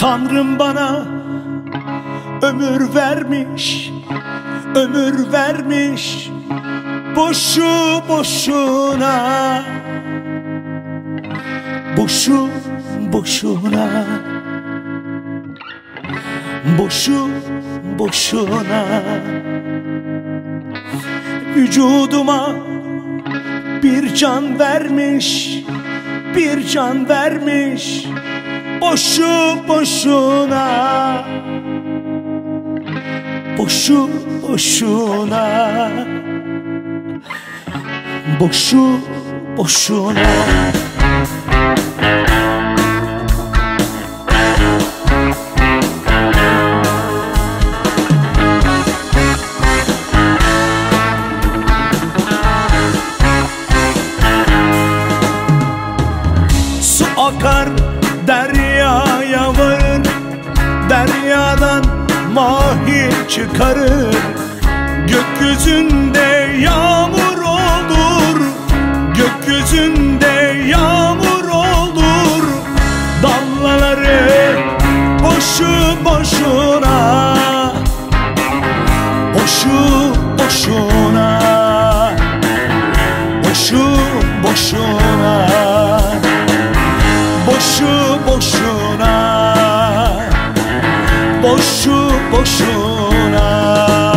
Tanrım bana ömür vermiş, ömür vermiş boşu boşuna, boşu boşuna, boşu boşuna. Vücuduma bir can vermiş, bir can vermiş boşu boşuna, boşu boşuna, boşu boşuna. Su akar deryaya varır, deryadan mahir çıkarır. Gökyüzünde yağmur olur, gökyüzünde yağmur olur. Damlaları boşu boşuna, boşu boşuna, boşu boşuna, boşu boşuna, boşu boşuna.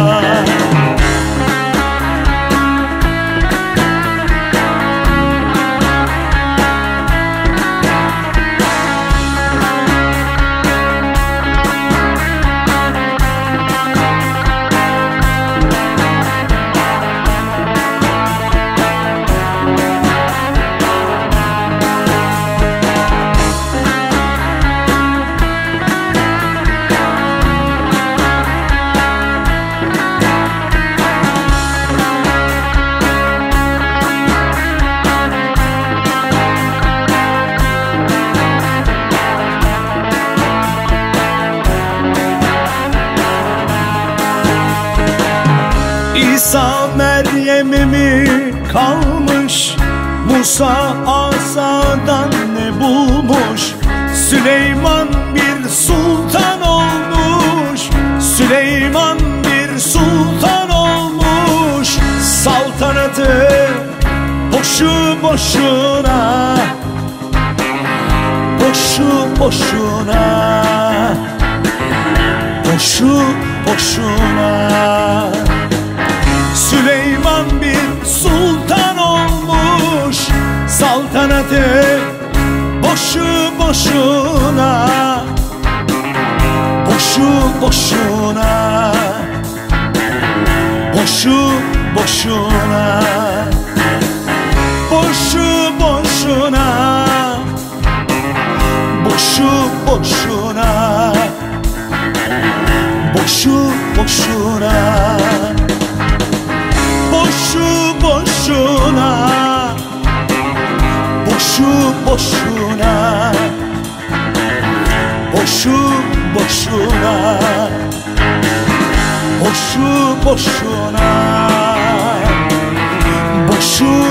İsa Meryem'e mi kalmış, Musa asadan ne bulmuş? Süleyman bir sultan olmuş, Süleyman bir sultan olmuş. Saltanatı boşu boşuna, boşu boşuna, boşu boşuna. Süleyman bir sultan olmuş, saltanatı boşu boşuna, boşu boşuna, boşu boşuna, boşu boşuna, boşu boşuna, boşu boşuna, boşu boşuna, boşu boşuna, boşu boşuna, boşu boşuna, boşu